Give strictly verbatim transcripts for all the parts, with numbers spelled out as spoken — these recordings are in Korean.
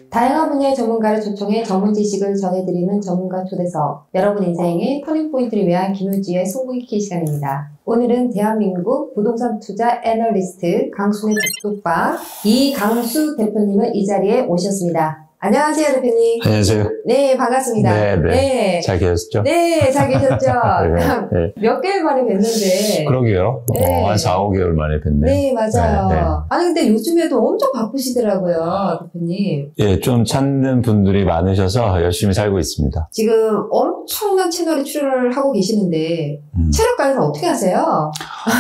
다양한 분야의 전문가를 초청해 전문 지식을 전해드리는 전문가 초대석. 여러분 인생의 터닝포인트를 위한 김효지의 송구익기 시간입니다. 오늘은 대한민국 부동산 투자 애널리스트 강순의 독독방 이강수 대표님을 이 자리에 모셨습니다. 안녕하세요, 대표님. 안녕하세요. 네, 반갑습니다. 네, 네. 네. 잘 계셨죠? 네, 잘 계셨죠? 네, 네. 몇 개월 만에 뵀는데. 그러게요. 네. 어, 한 사, 오 개월 만에 뵀네요. 네, 맞아요. 네, 네. 아니, 근데 요즘에도 엄청 바쁘시더라고요, 대표님. 예, 좀 찾는 분들이 많으셔서 열심히 살고 있습니다. 지금 엄청난 채널에 출연을 하고 계시는데, 음. 체력 관리는 어떻게 하세요?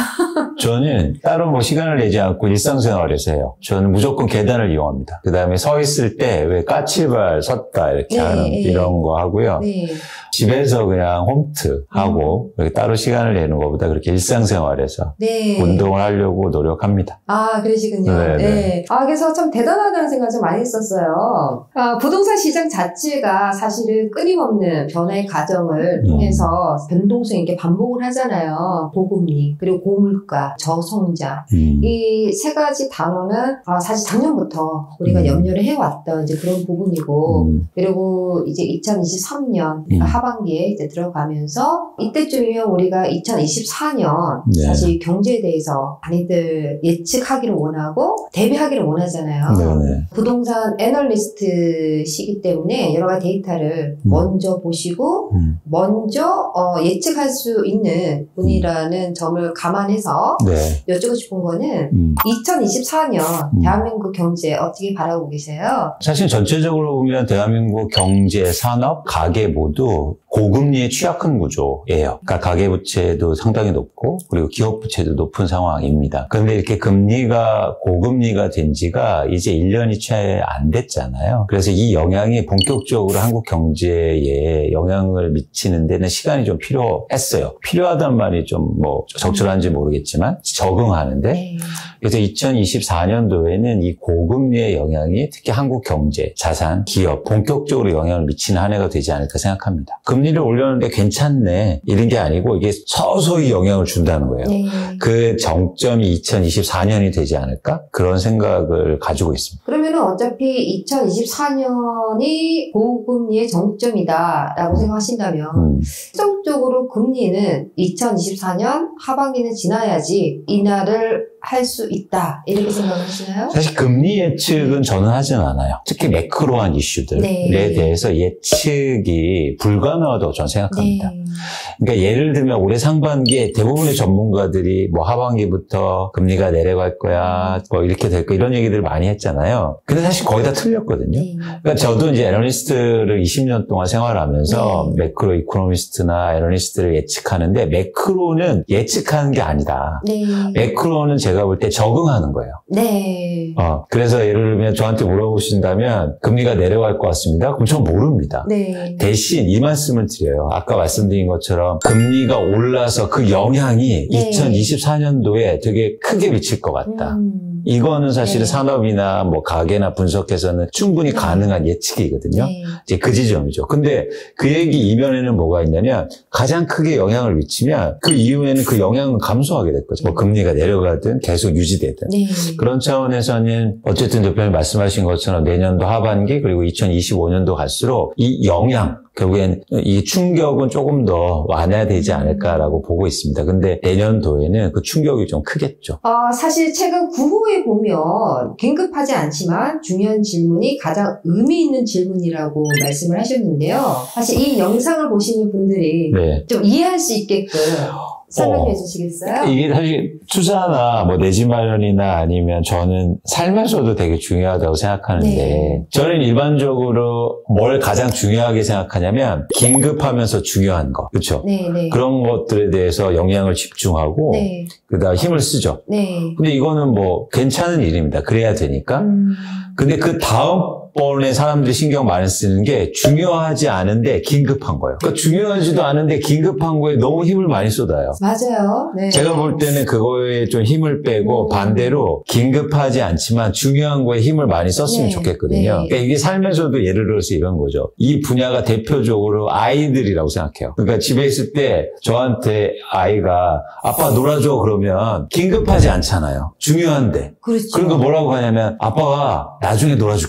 저는 따로 뭐 시간을 내지 않고 일상생활에서 해요. 저는 무조건 계단을 이용합니다. 그 다음에 서 있을 때 왜 까치발 섰다 이렇게 네, 하는 네. 이런 거 하고요. 네. 집에서 그냥 홈트 하고 음. 따로 시간을 내는 것보다 그렇게 일상생활에서 네. 운동을 하려고 노력합니다. 아, 그러시군요. 네, 네. 네. 아, 그래서 참 대단하다는 생각을 좀 많이 했었어요. 아, 부동산 시장 자체가 사실은 끊임없는 변화의 과정을 음. 통해서 변동성 있게 반복을 하잖아요. 고금리, 그리고 고물가, 저성장. 음. 이 세 가지 단어는 아, 사실 작년부터 우리가 음. 염려를 해왔던 이제 그런 부분이고, 음. 그리고 이제 이천이십삼 년 음. 하반기에 이제 들어가면서 이때쯤이면 우리가 이천이십사 년 네. 사실 경제에 대해서 많이들 예측하기를 원하고 대비하기를 원하잖아요. 네네. 부동산 애널리스트시기 때문에 여러 가지 데이터를 음. 먼저 보시고 음. 먼저 어, 예측할 수 있는 분이라는 점을 감안해서 네. 여쭈고 싶은 거는 음. 이천이십사 년 음. 대한민국 경제 어떻게 바라보고 계세요? 사실 전체적으로 보면 대한민국 경제, 산업, 가계 모두 고금리에 취약한 구조예요. 그러니까 가계부채도 상당히 높고 그리고 기업부채도 높은 상황입니다. 그런데 이렇게 금리가 고금리가 된 지가 이제 일 년이 채 안 됐잖아요. 그래서 이 영향이 본격적으로 한국 경제에 영향을 미치는 데는 시간이 좀 필요했어요. 필요하단 말이 좀 뭐 적절한지 모르겠지만 적응하는데 네. 그래서 이천이십사 년도에는 이 고금리의 영향이 특히 한국 경제, 자산, 기업 본격적으로 영향을 미치는 한 해가 되지 않을까 생각합니다. 금리를 올렸는데 괜찮네 이런 게 아니고 이게 서서히 영향을 준다는 거예요. 네. 그 정점이 이천이십사 년이 되지 않을까? 그런 생각을 가지고 있습니다. 그러면은 어차피 이천이십사 년이 고금리의 정점이다라고 생각하신다면 음. 최종적으로 금리는 이천이십사 년 하반기는 지나야지 인하를 할 수 있다 이렇게 생각하시나요? 사실 금리 예측은 저는 하진 않아요. 특히 매크로한 이슈들에 네. 대해서 예측이 불가능하다고 저는 생각합니다. 네. 그러니까 예를 들면 올해 상반기에 대부분의 전문가들이 뭐 하반기부터 금리가 내려갈 거야, 뭐 이렇게 될 거야 이런 얘기들을 많이 했잖아요. 근데 사실 거의 다 틀렸거든요. 네. 그러니까 저도 이제 애널리스트를 이십 년 동안 생활하면서 네. 매크로 이코노미스트나 애널리스트를 예측하는데 매크로는 예측하는 게 아니다. 네. 매크로는 제가 볼 때 적응하는 거예요. 네. 어, 그래서 예를 들면 저한테 물어보신다면 금리가 내려갈 것 같습니다. 그럼 전 모릅니다. 네. 대신 이 말씀을 드려요. 아까 말씀드린 것처럼 금리가 올라서 그 영향이 네. 이천이십사 년도에 되게 크게 미칠 것 같다. 음. 이거는 사실은 네. 산업이나 뭐 가계나 분석해서는 충분히 네. 가능한 예측이거든요. 네. 이제 그 지점이죠. 근데 그 얘기 이면에는 뭐가 있냐면 가장 크게 영향을 미치면 그 이후에는 그 영향은 감소하게 될 거죠. 뭐 금리가 내려가든 계속 유지되든. 네. 그런 차원에서는 어쨌든 대표님 말씀하신 것처럼 내년도 하반기 그리고 이천이십오 년도 갈수록 이 영향 결국엔 이 충격은 조금 더 완화되지 않을까라고 보고 있습니다. 근데 내년도에는 그 충격이 좀 크겠죠. 어, 사실 최근 구호에 보면 긴급하지 않지만 중요한 질문이 가장 의미 있는 질문이라고 말씀을 하셨는데요. 사실 이 영상을 보시는 분들이 네. 좀 이해할 수 있게끔 설명해 어. 주시겠어요? 이게 사실 투자나 뭐 내 집 마련이나 아니면 저는 삶에서도 되게 중요하다고 생각하는데 네. 저는 일반적으로 뭘 가장 중요하게 생각하냐면 긴급하면서 중요한 거. 그렇죠? 네, 네. 그런 것들에 대해서 영향을 집중하고 네. 그다음 힘을 쓰죠. 네. 근데 이거는 뭐 괜찮은 일입니다. 그래야 되니까. 음. 근데 그 다음 번에 사람들이 신경 많이 쓰는 게 중요하지 않은데 긴급한 거예요. 그러니까 중요하지도 않은데 긴급한 거에 너무 힘을 많이 쏟아요. 맞아요. 네. 제가 볼 때는 그거에 좀 힘을 빼고 음. 반대로 긴급하지 않지만 중요한 거에 힘을 많이 썼으면 네. 좋겠거든요. 네. 그러니까 이게 삶에서도 예를 들어서 이런 거죠. 이 분야가 대표적으로 아이들이라고 생각해요. 그러니까 집에 있을 때 저한테 아이가 아빠 놀아줘 그러면 긴급하지 않잖아요. 중요한데. 그렇죠. 그러니까 뭐라고 하냐면 아빠가 나중에 놀아줄게 이래요.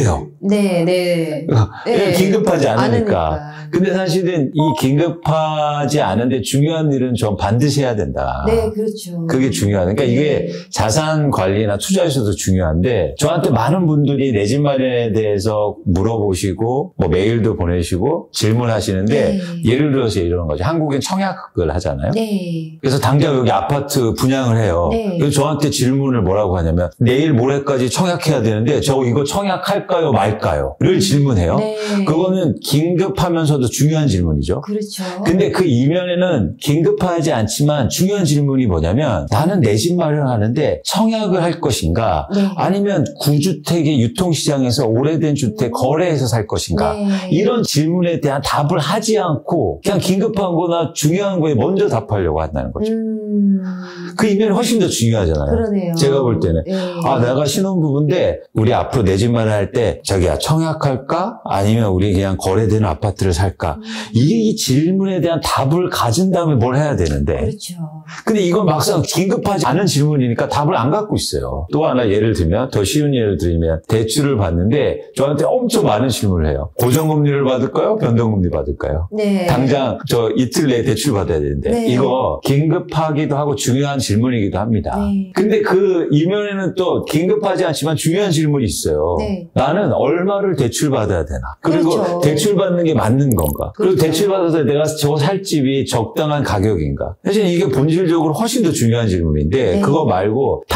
못해요. 네, 네. 네. 긴급하지 않으니까. 않으니까. 근데 사실은 이 긴급하지 않은데 중요한 일은 좀 반드시 해야 된다. 네, 그렇죠. 그게 중요하다. 그러니까 네. 이게 자산 관리나 투자에서도 중요한데 저한테 많은 분들이 내 집 마련에 대해서 물어보시고 뭐 메일도 보내시고 질문하시는데 네. 예를 들어서 이런 거죠. 한국엔 청약을 하잖아요. 네. 그래서 당장 여기 아파트 분양을 해요. 네. 그래서 저한테 질문을 뭐라고 하냐면 내일 모레까지 청약해야 되는데 저 이거 청약할까요 말까요? 를 질문해요. 네. 그거는 긴급하면서도 중요한 질문이죠. 그렇죠. 근데 그 이면에는 긴급하지 않지만 중요한 질문이 뭐냐면 나는 내 집 마련하는데 청약을 할 것인가 네. 아니면 구주택의 유통시장에서 오래된 주택 거래해서 살 것인가 네. 이런 질문에 대한 답을 하지 않고 그냥 긴급한 거나 중요한 거에 먼저 답하려고 한다는 거죠. 음. 그 이면이 훨씬 더 중요하잖아요. 그러네요. 제가 볼 때는 네. 아 내가 신혼부부인데 우리 앞으로 내 집 마련할 때 자기야 청약할까 아니면 우리 그냥 거래되는 아파트를 살까 음. 이게 이 질문에 대한 답을 가진 다음에 뭘 해야 되는데 그렇죠. 근데 이건 막상 긴급하지 않은 질문이니까 답을 안 갖고 있어요. 또 하나 예를 들면 더 쉬운 예를 들면 대출을 받는데 저한테 엄청 많은 질문을 해요. 고정금리를 받을까요? 변동금리 받을까요? 네. 당장 저 이틀 내에 대출 받아야 되는데 네. 이거 긴급하기도 하고 중요한 질문이기도 합니다. 네. 근데 그 이면에는 또 긴급하지 않지만 중요한 질문이 있어요. 네. 나는 얼마를 대출 받아야 되나? 그리고 그렇죠. 대출 받는 게 맞는 건가? 그리고 그렇죠. 대출 받아서 내가 저 살 집이 적당한 가격인가? 사실 이게 본질적으로 훨씬 더 중요한 질문인데 네. 그거 말고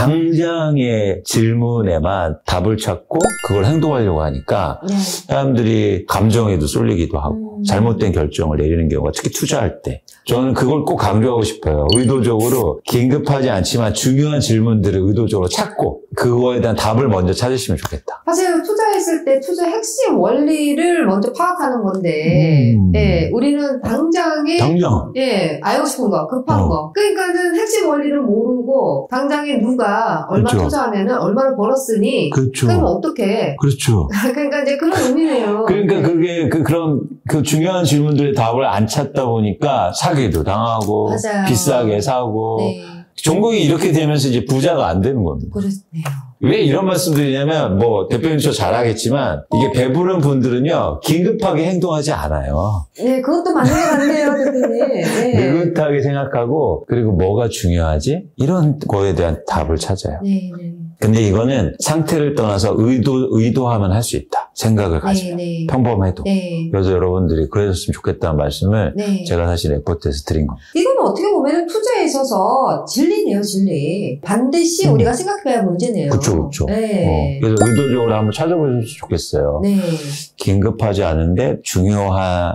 당장의 질문에만 답을 찾고 그걸 행동하려고 하니까 네. 사람들이 감정에도 쏠리기도 하고 음. 잘못된 결정을 내리는 경우가 특히 투자할 때 저는 그걸 꼭 강조하고 싶어요. 의도적으로 긴급하지 않지만 중요한 질문들을 의도적으로 찾고 그거에 대한 답을 먼저 찾으시면 좋겠다. 사실 투자했을 때 투자 핵심 원리를 먼저 파악하는 건데, 음. 예, 우리는 당장에 당장 예, 알고 싶은 거, 급한 어. 거. 그러니까는 핵심 원리를 모르고 당장에 누가 얼마 그렇죠. 투자하면은 얼마를 벌었으니 그렇죠. 그럼 어떡해. 그렇죠. 그러니까 이제 그런 의미네요. 그러니까 그게 그 그런 그 중요한 질문들의 답을 안 찾다 보니까 사기도 당하고 맞아요. 비싸게 사고 네, 종국이 이렇게 되면서 이제 부자가 안 되는 겁니다. 그렇네요. 왜 이런 말씀 드리냐면 뭐 대표님 저 잘하겠지만 이게 배부른 분들은요 긴급하게 행동하지 않아요. 네, 그것도 맞는 게 같네요, 대표님. 네. 느긋하게 생각하고 그리고 뭐가 중요하지? 이런 거에 대한 답을 찾아요. 네, 네. 근데 이거는 상태를 떠나서 의도, 의도하면 할 수 있다. 생각을 가지면. 네, 네. 평범해도. 네. 그래서 여러분들이 그러셨으면 좋겠다는 말씀을 네. 제가 사실 레포트에서 드린 겁니다. 이건 어떻게 보면 투자에 있어서 진리네요, 진리. 반드시 음. 우리가 생각해야 문제네요. 그쵸, 그쵸. 네. 어, 그래서 의도적으로 한번 찾아보셨으면 좋겠어요. 네. 긴급하지 않은데 중요한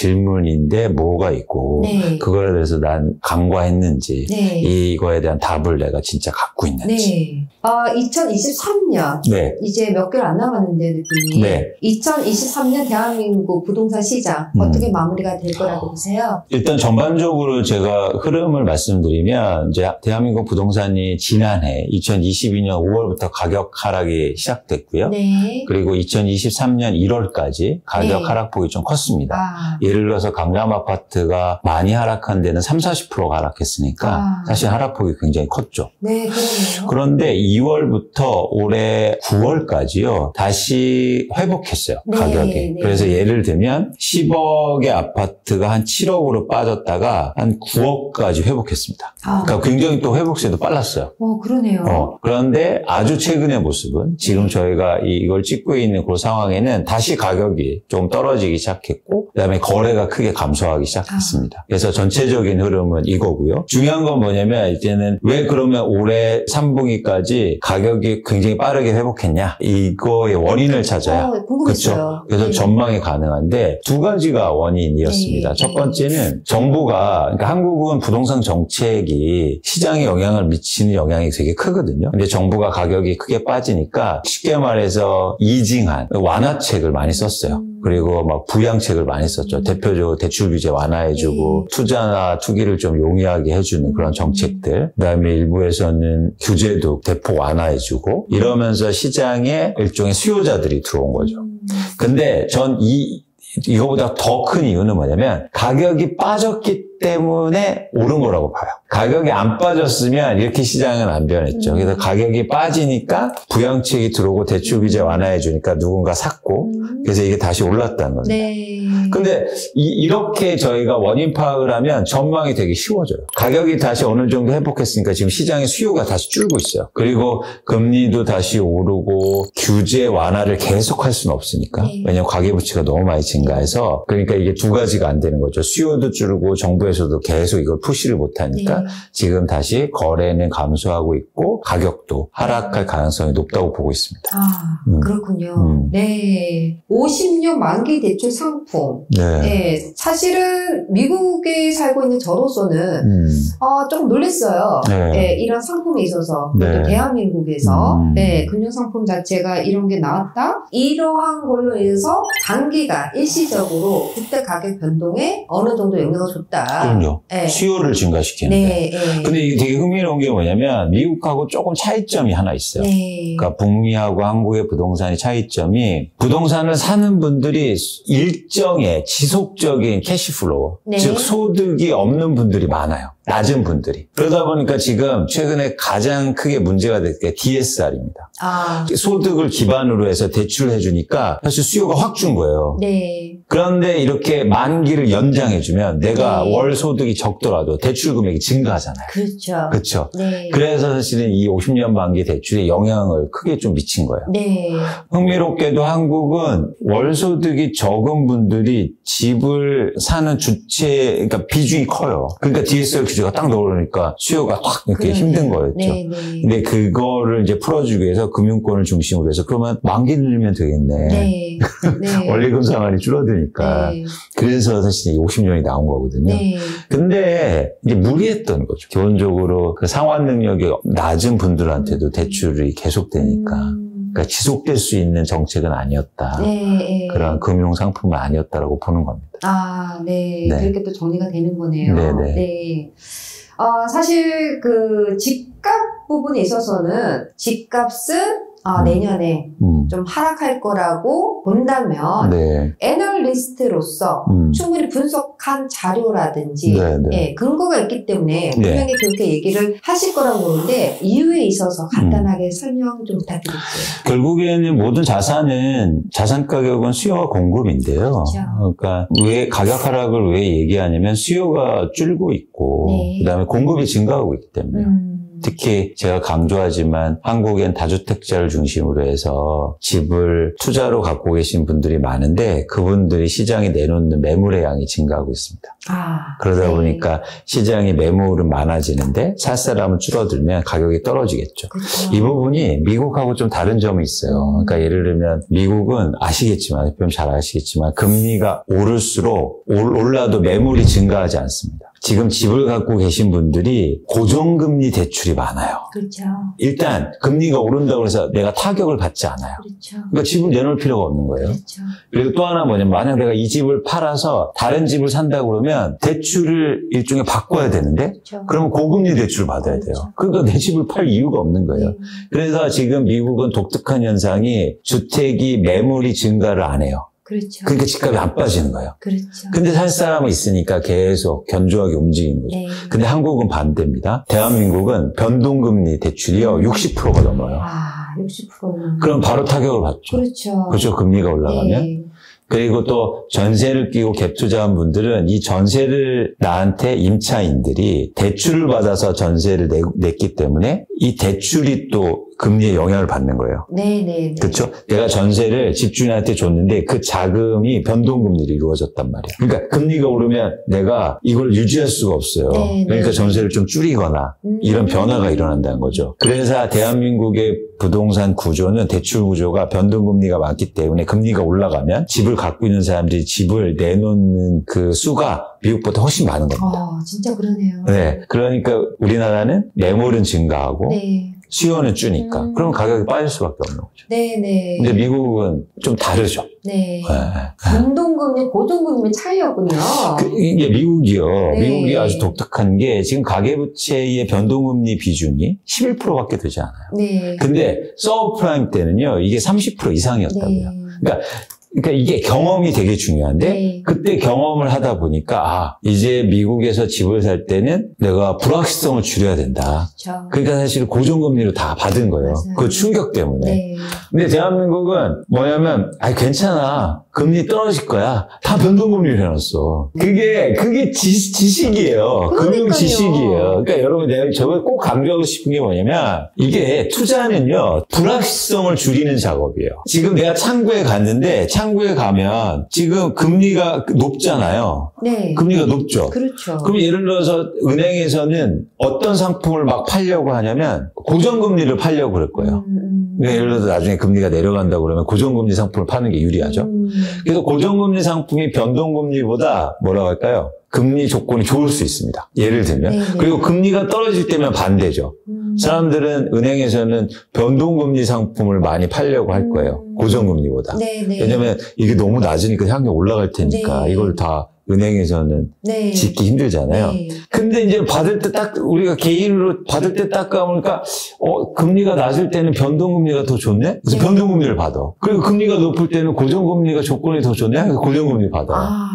질문인데 뭐가 있고 네. 그거에 대해서 난 간과했는지 네. 이거에 대한 답을 내가 진짜 갖고 있는지. 네. 아, 이천이십삼 년. 네. 이제 몇 개월 안 남았는데, 대표님. 네. 이천이십삼 년 대한민국 부동산 시장 음. 어떻게 마무리가 될 거라고 보세요? 일단 전반적으로 제가 흐름을 말씀드리면 이제 대한민국 부동산이 지난해 이천이십이 년 오월부터 가격 하락이 시작됐고요. 네. 그리고 이천이십삼 년 일월까지 가격 네. 하락폭이 좀 컸습니다. 아, 예를 들어서 강남 아파트가 많이 하락한 데는 삼십, 사십 퍼센트가 하락했으니까 아. 사실 하락폭이 굉장히 컸죠. 네, 그러네요. 그런데 이월부터 올해 구월까지요 다시 회복했어요. 네, 가격이. 네. 그래서 예를 들면 십억의 아파트가 한 칠억으로 빠졌다가 한 구억까지 회복했습니다. 아, 그러니까 굉장히 또 회복세도 빨랐어요. 어, 그러네요. 어, 그런데 아주 최근의 모습은 지금 저희가 이- 이걸 찍고 있는 그 상황에는 다시 가격이 좀 떨어지기 시작했고 그다음에 거래가 크게 감소하기 시작했습니다. 그래서 전체적인 흐름은 이거고요. 중요한 건 뭐냐면 이제는 왜 그러면 올해 삼 분기까지 가격이 굉장히 빠르게 회복했냐 이거의 원인을 찾아야 어, 궁금했어요. 그래서 네. 전망이 가능한데 두 가지가 원인이었습니다. 네. 첫 번째는 정부가 그러니까 한국은 부동산 정책이 시장에 영향을 미치는 영향이 되게 크거든요. 근데 정부가 가격이 크게 빠지니까 쉽게 말해서 이징한 완화책을 많이 썼어요. 음. 그리고 막 부양책을 많이 썼죠. 대표적으로 대출 규제 완화해주고 네. 투자나 투기를 좀 용이하게 해주는 그런 음. 정책들. 그다음에 일부에서는 규제도 대폭 완화해주고 이러면서 시장에 일종의 수요자들이 들어온 거죠. 음. 근데 전 이, 이거보다 더 큰 이유는 뭐냐면 가격이 빠졌기 때문에 오른 거라고 봐요. 가격이 안 빠졌으면 이렇게 시장은 안 변했죠. 그래서 가격이 빠지니까 부양책이 들어오고 대출 규제 완화해 주니까 누군가 샀고 그래서 이게 다시 올랐다는 겁니다. 네. 근데 이, 이렇게 저희가 원인 파악을 하면 전망이 되게 쉬워져요. 가격이 다시 어느 정도 회복했으니까 지금 시장의 수요가 다시 줄고 있어요. 그리고 금리도 다시 오르고 규제 완화를 계속할 수는 없으니까. 네. 왜냐하면 가계부채가 너무 많이 증가해서 그러니까 이게 두 가지가 안 되는 거죠. 수요도 줄고 정부에서도 계속 이걸 푸시를 못하니까 네. 지금 다시 거래는 감소하고 있고 가격도 하락할 가능성이 높다고 보고 있습니다. 아, 음. 그렇군요. 음. 네. 오십 년 만기 대출 상품. 네. 네. 사실은 미국에 살고 있는 저로서는 음. 아, 조금 놀랐어요. 네. 네, 이런 상품에 있어서. 네. 또 대한민국에서 음. 네, 금융상품 자체가 이런 게 나왔다? 이러한 걸로 인해서 단기간 일시적으로 국대 가격 변동에 어느 정도 영향을 줬다. 그럼요. 네. 수요를 증가시키는데. 네, 네. 근데 이게 되게 흥미로운 게 뭐냐면 미국하고 조금 차이점이 하나 있어요. 네. 그러니까 북미하고 한국의 부동산의 차이점이 부동산을 사는 분들이 일정의 지속적인 캐시플로우, 네. 즉 소득이 없는 분들이 많아요. 낮은 분들이. 그러다 보니까 지금 최근에 가장 크게 문제가 될 게 디에스알입니다. 아, 소득을 기반으로 해서 대출을 해주니까 사실 수요가 확 준 거예요. 네. 그런데 이렇게 만기를 연장해주면 내가 네. 월 소득이 적더라도 대출 금액이 증가하잖아요. 그렇죠. 그렇죠. 네. 그래서 사실은 이 오십 년 만기 대출에 영향을 크게 좀 미친 거예요. 네. 흥미롭게도 한국은 월소득이 적은 분들이 집을 사는 주체, 그러니까 비중이 커요. 그러니까 디에스알 규제가 딱 넣으니까 수요가 확 이렇게 그러네요. 힘든 거였죠. 네, 네. 근데 그거를 이제 풀어주기 위해서 금융권을 중심으로 해서 그러면 만기 늘리면 되겠네. 네. 네. 원리금 상환이 줄어드니까. 네. 그래서 사실 이 오십 년이 나온 거거든요. 네. 근데 이제 무리했던 거죠. 기본적으로 그 상환 능력이 낮은 분들한테도 대출이 계속되니까. 음. 그러니까 지속될 수 있는 정책은 아니었다. 네. 네. 그런 금융 상품은 아니었다라고 보는 겁니다. 아, 네. 네. 그렇게 또 정리가 되는 거네요. 네네. 네. 어, 사실 그 집값 부분에 있어서는 집값은 아, 음. 내년에 음. 좀 하락할 거라고 본다면 네. 애널리스트로서 음. 충분히 분석한 자료라든지 네, 네. 예, 근거가 있기 때문에 네. 분명히 그렇게 얘기를 하실 거라고 보는데 이유에 있어서 간단하게 설명 좀 부탁드릴게요. 결국에는 모든 자산은 자산 가격은 수요와 공급인데요. 그렇죠. 그러니까 왜 가격 하락을 왜 얘기하냐면 수요가 줄고 있고 네. 그다음에 공급이 증가하고 있기 때문에요. 음. 특히 제가 강조하지만 한국엔 다주택자를 중심으로 해서 집을 투자로 갖고 계신 분들이 많은데 그분들이 시장에 내놓는 매물의 양이 증가하고 있습니다. 아, 그러다 네. 보니까 시장에 매물은 많아지는데 살 사람은 줄어들면 가격이 떨어지겠죠. 그렇죠. 이 부분이 미국하고 좀 다른 점이 있어요. 음. 그러니까 예를 들면 미국은 아시겠지만, 대표님 잘 아시겠지만 금리가 오를수록 올- 올라도 매물이 증가하지 않습니다. 지금 집을 갖고 계신 분들이 고정금리 대출이 많아요. 그렇죠. 일단 금리가 오른다고 해서 내가 타격을 받지 않아요. 그렇죠. 그러니까 집을 내놓을 필요가 없는 거예요. 그렇죠. 그리고 또 하나 뭐냐면 만약 내가 이 집을 팔아서 다른 집을 산다고 그러면 대출을 일종의 바꿔야 되는데 그렇죠. 그러면 고금리 대출을 받아야 돼요. 그러니까 내 집을 팔 이유가 없는 거예요. 네. 그래서 지금 미국은 독특한 현상이 주택이 매물이 증가를 안 해요. 그렇죠. 그러니까 집값이 안 빠지는 거예요. 그렇죠. 근데 살 사람은 있으니까 계속 견조하게 움직이는 거죠. 네. 근데 한국은 반대입니다. 대한민국은 변동금리 대출이요 육십 퍼센트가 넘어요. 아, 육십 퍼센트. 그럼 바로 타격을 받죠. 그렇죠. 그렇죠. 금리가 올라가면. 네. 그리고 또 전세를 끼고 갭 투자한 분들은 이 전세를 나한테 임차인들이 대출을 받아서 전세를 내, 냈기 때문에 이 대출이 또 금리에 영향을 받는 거예요. 네, 네, 네. 그렇죠? 내가 전세를 집주인한테 줬는데 그 자금이 변동금리로 이루어졌단 말이에요. 그러니까 금리가 오르면 내가 이걸 유지할 수가 없어요. 네, 그러니까 네. 전세를 좀 줄이거나 음. 이런 변화가 일어난다는 거죠. 그래서 대한민국의 부동산 구조는 대출 구조가 변동금리가 많기 때문에 금리가 올라가면 집을 갖고 있는 사람들이 집을 내놓는 그 수가 미국보다 훨씬 많은 겁니다. 아, 진짜 그러네요. 네. 그러니까 우리나라는 매물은 증가하고 네. 수요는 주니까 음. 그럼 가격이 빠질 수밖에 없는 거죠. 네, 네. 근데 미국은 좀 다르죠. 네. 네. 변동금리, 고정금리 차이였군요. 그, 이게 미국이요. 네. 미국이 아주 독특한 게 지금 가계부채의 변동금리 비중이 십일 퍼센트밖에 되지 않아요. 네. 근데 서브프라임 때는요. 이게 삼십 퍼센트 이상이었다고요. 네. 그러니까 그러니까 이게 경험이 되게 중요한데 네. 그때 경험을 하다 보니까 아 이제 미국에서 집을 살 때는 내가 불확실성을 줄여야 된다. 그렇죠. 그러니까 사실 고정금리로 다 받은 거예요. 맞아요. 그 충격 때문에. 네. 근데 대한민국은 뭐냐면 아 괜찮아. 금리 떨어질 거야. 다 변동금리를 해놨어. 그게 그게 지, 지식이에요. 금융 지식이에요. 그러니까 여러분 내가 저걸 꼭 강조하고 싶은 게 뭐냐면 이게 투자는요. 불확실성을 줄이는 작업이에요. 지금 내가 창구에 갔는데 창구에 가면 지금 금리가 높잖아요. 네. 금리가 높죠. 그렇죠. 그럼 예를 들어서 은행에서는 어떤 상품을 막 팔려고 하냐면 고정금리를 팔려고 그럴 거예요. 음, 음. 그러니까 예를 들어서 나중에 금리가 내려간다고 그러면 고정금리 상품을 파는 게 유리하죠. 음. 그래서 고정금리 상품이 변동금리보다 뭐라고 할까요? 금리 조건이 좋을 수 있습니다. 예를 들면. 네네. 그리고 금리가 떨어질 때면 반대죠. 음. 사람들은 은행에서는 변동금리 상품을 많이 팔려고 할 거예요. 음. 고정금리보다. 네네. 왜냐하면 이게 너무 낮으니까 향이 올라갈 테니까 네. 이걸 다 은행에서는 네. 짓기 힘들잖아요. 네. 근데 이제 받을 때 딱, 우리가 개인으로 받을 때 딱 가보니까, 어, 금리가 낮을 때는 변동금리가 더 좋네? 그래서 네. 변동금리를 받아. 그리고 금리가 높을 때는 고정금리가 조건이 더 좋네? 그래서 고정금리 받아요. 아,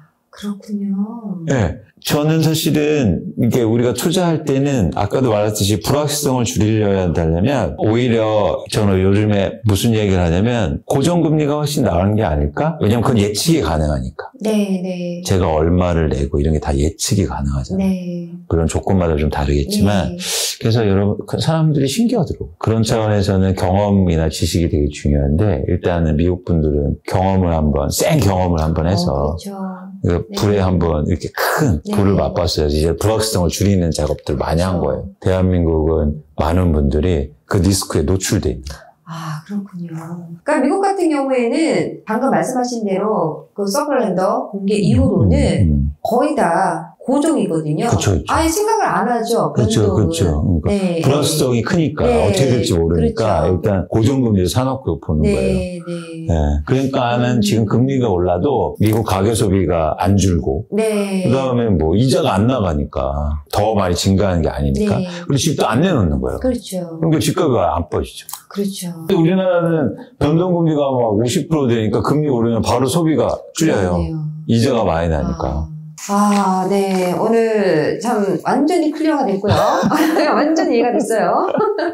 그렇군요. 네. 저는 사실은 이게 우리가 투자할 때는 아까도 말했듯이 불확실성을 줄이려야 하려면 오히려 저는 요즘에 무슨 얘기를 하냐면 고정금리가 훨씬 나은 게 아닐까? 왜냐면 그건 예측이 가능하니까. 네, 네. 제가 얼마를 내고 이런 게 다 예측이 가능하잖아요. 네. 그런 조건마다 좀 다르겠지만 네. 그래서 여러분 사람들이 신기하더라고요. 그런 차원에서는 경험이나 지식이 되게 중요한데 일단은 미국 분들은 경험을 한번 센 경험을 한번 해서 어, 그렇죠. 그 불에 네. 한번 이렇게 큰 네. 불을 맛봤어요. 이제 불확실성을 줄이는 작업들 많이 한 그렇죠. 거예요. 대한민국은 많은 분들이 그 리스크에 노출돼 있습니다. 아, 그렇군요. 그러니까 미국 같은 경우에는 방금 말씀하신 대로 그 서클랜더 공개 이후로는 음, 음. 거의 다 고정이거든요. 그쵸, 그쵸. 아예 생각을 안 하죠. 그렇죠, 변동은. 그렇죠. 그러니까 네. 불확실성이 크니까 네. 어떻게 될지 모르니까 그렇죠. 일단 고정금리를 사놓고 보는 네, 거예요. 네. 네. 그러니까는 음. 지금 금리가 올라도 미국 가계 소비가 안 줄고 네. 그 다음에 뭐 이자가 안 나가니까 더 많이 증가하는 게 아니니까 네. 그리고 집도 안 내놓는 거예요. 그렇죠. 그러니까 집값이 안 빠지죠. 그렇죠. 근데 우리나라는 변동금리가 막 오십 퍼센트 되니까 금리 오르면 바로 소비가 줄여요. 그러네요. 이자가 많이 나니까. 아, 네. 오늘 참 완전히 클리어가 됐고요. 완전히 이해가 됐어요.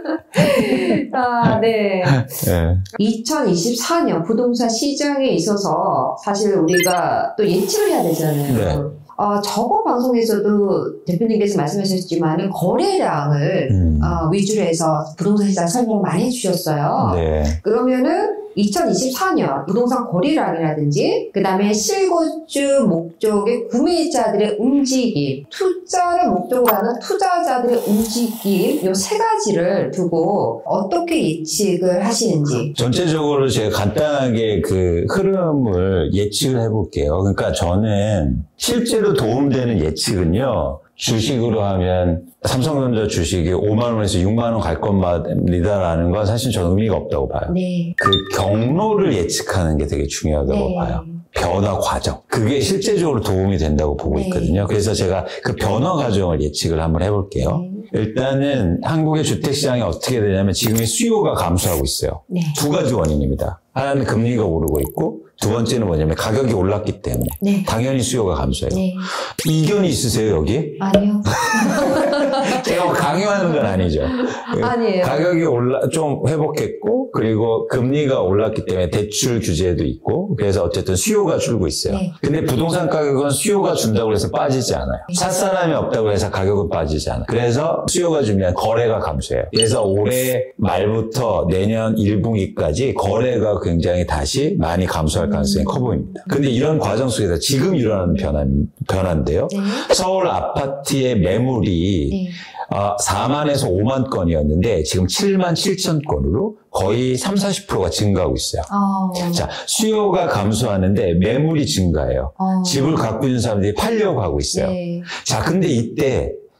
아, 네. 네. 이천이십사 년 부동산 시장에 있어서 사실 우리가 또 예측을 해야 되잖아요. 네. 어, 저번 방송에서도 대표님께서 말씀하셨지만 거래량을 음. 어, 위주로 해서 부동산 시장 설명을 많이 해주셨어요. 네. 그러면은 이천이십사 년 부동산 거래량이라든지 그 다음에 실거주 목적의 구매자들의 움직임, 투자를 목적으로 하는 투자자들의 움직임 요 세 가지를 두고 어떻게 예측을 하시는지. 전체적으로 제가 간단하게 그 흐름을 예측을 해볼게요. 그러니까 저는 실제로 도움되는 예측은요. 주식으로 하면 삼성전자 주식이 오만 원에서 육만 원 갈 겁니다라는 건 사실 저는 의미가 없다고 봐요. 네. 그 경로를 예측하는 게 되게 중요하다고 네. 봐요. 변화 과정. 그게 실제적으로 도움이 된다고 보고 네. 있거든요. 그래서 제가 그 변화 과정을 예측을 한번 해볼게요. 네. 일단은 한국의 주택시장이 어떻게 되냐면 지금의 수요가 감소하고 있어요. 네. 두 가지 원인입니다. 하나는 금리가 오르고 있고 두 번째는 뭐냐면 가격이 올랐기 때문에 네. 당연히 수요가 감소해요. 네. 이견이 있으세요 여기? 아니요. 제가 뭐 강요하는 건 아니죠. 아니에요. 가격이 올라 좀 회복했고 그리고 금리가 올랐기 때문에 대출 규제도 있고 그래서 어쨌든 수요가 줄고 있어요. 네. 근데 부동산 가격은 수요가 준다고 해서 빠지지 않아요. 살 사람이 없다고 해서 가격은 빠지지 않아요. 그래서 수요가 주면 거래가 감소해요. 그래서 올해 말부터 내년 일 분기까지 거래가 굉장히 다시 많이 감소할 가능성이 커 보입니다. 근데 이런 과정 속에서 지금 일어나는 변화, 변화인데요. 네. 서울 아파트의 매물이 네. 어, 사만에서 오만 건이었는데 지금 칠만 칠천 건으로 거의 삼, 사십 퍼센트가 증가하고 있어요. 어. 자, 수요가 감소하는데 매물이 증가해요. 어. 집을 갖고 있는 사람들이 팔려고 하고 있어요. 네. 자, 근데 이때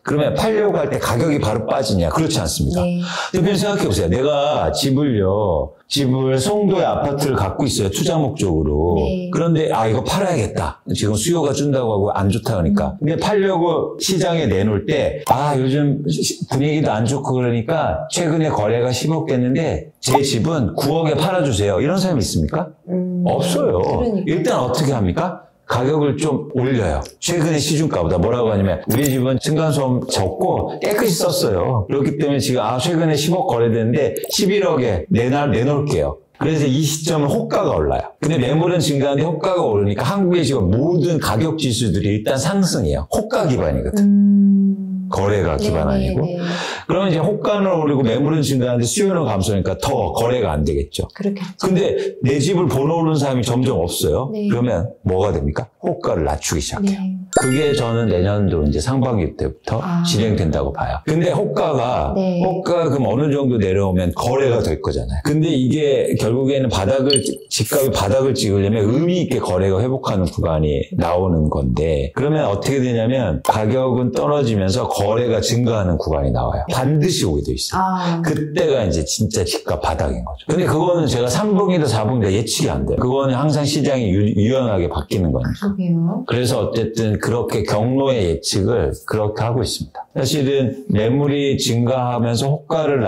그러면 팔려고 할 때 가격이 바로 빠지냐? 그렇지 않습니다. 네. 대표님 생각해 보세요. 내가 집을요, 집을 송도에 아파트를 갖고 있어요. 투자 목적으로. 네. 그런데 아 이거 팔아야겠다. 지금 수요가 준다고 하고 안 좋다 그러니까. 근데 팔려고 시장에 내놓을 때 아 요즘 분위기도 안 좋고 그러니까 최근에 거래가 십억 됐는데 제 집은 구억에 팔아주세요. 이런 사람이 있습니까? 음, 없어요. 그러니까. 일단 어떻게 합니까? 가격을 좀 올려요. 최근에 시중가보다. 뭐라고 하냐면 우리 집은 층간소음 적고 깨끗이 썼어요. 그렇기 때문에 지금 아 최근에 십억 거래됐는데 십일억에 내놔, 내놓을게요. 그래서 이 시점은 호가가 올라요. 근데 매물은 증가하는데 호가가 오르니까 한국의 지금 모든 가격 지수들이 일단 상승해요. 호가 기반이거든. 음... 거래가 기반 네, 아니고. 네, 네. 그러면 이제 호가는 오르고 매물은 증가하는데 수요는 감소하니까 더 거래가 안 되겠죠. 그렇겠죠. 근데 내 집을 번호오르는 사람이 점점 없어요. 네. 그러면 뭐가 됩니까? 호가를 낮추기 시작해요. 네. 그게 저는 내년도 이제 상반기 때부터 아. 진행된다고 봐요. 근데 호가가, 네. 호가가 그럼 어느 정도 내려오면 거래가 될 거잖아요. 근데 이게 결국에는 바닥을, 집값이 바닥을 찍으려면 의미 있게 거래가 회복하는 구간이 나오는 건데, 그러면 어떻게 되냐면 가격은 떨어지면서 거래가 증가하는 구간이 나와요. 반드시 오게 돼 있어요. 아. 그때가 이제 진짜 집값 바닥인 거죠. 근데 그거는 제가 삼 분기다 사 분기다 예측이 안 돼요. 그거는 항상 시장이 유, 유연하게 바뀌는 거니까. 그러게요. 그래서 어쨌든 그렇게 경로의 예측을 그렇게 하고 있습니다. 사실은 매물이 증가하면서 호가를